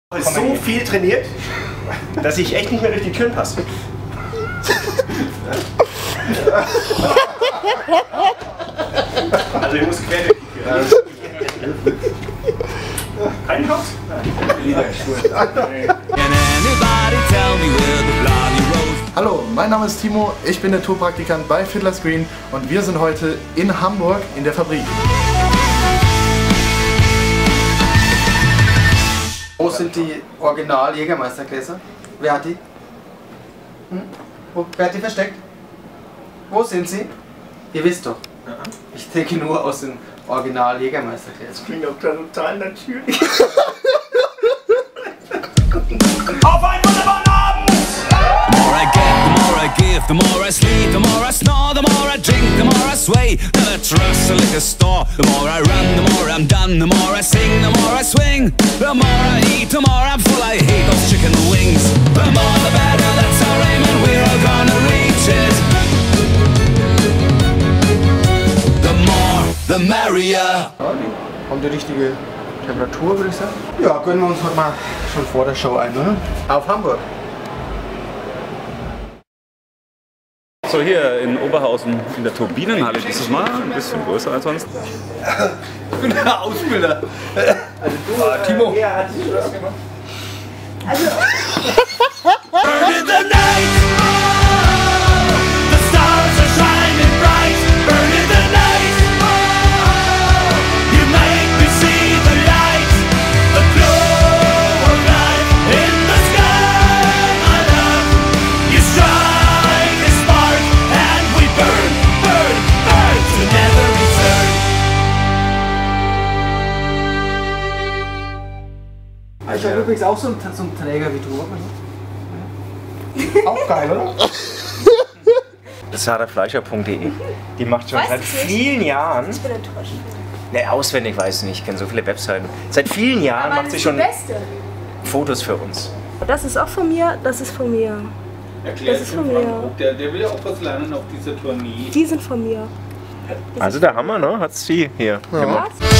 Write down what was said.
Ist so viel trainiert, dass ich echt nicht mehr durch die Türen passe. Also ich muss quer durch die Türen. Kein Haus? Hallo, mein Name ist Timo, ich bin der Tourpraktikant bei Fiddler's Green und wir sind heute in Hamburg in der Fabrik. Wo sind die Original-Jägermeistergläser? Wer hat die? Wer hat die versteckt? Wo sind sie? Ihr wisst doch. Ich denke nur aus den Original-Jägermeistergläsern. Das klingt auch total natürlich. Auf einen wunderbaren Abend! The more I get, the more I give, the more I sleep, the more I snore, the more I drink, the more I sway. Till I trust a liquor store. The more I run, the more I'm done, the more I sing, the more I swing. The more I eat, the more I'm full. I hate those chicken wings. The more the better, that's our aim, and we're all gonna reach it. The more, the merrier. Haben die richtige Temperatur, würde ich sagen? Ja, gönnen wir uns heute mal schon vor der Show ein, oder? Auf Hamburg. So, hier in Oberhausen in der Turbinenhalle dieses Mal, ein bisschen größer als sonst. Ich bin der Ausbilder. Timo. Burn in the night, the stars are shining bright. Burn in the night, you make me see the light, the glow of life in the sky. My love, you strike a spark and we burn, burn, burn to never return. Ich habe übrigens auch so einen Träger wie du. Auch geil, oder? Sarafleischer.de. Die macht schon seit vielen Jahren. Ich bin enttäuscht. Ne, auswendig weiß ich nicht, ich kenne so viele Webseiten. Seit vielen Jahren macht sie schon Fotos für uns. Das ist auch von mir, das ist von mir. Das ist von mir. Der will ja auch was lernen auf dieser Tournee. Die sind von mir. Also der Hammer, ne? Hat's sie hier gemacht.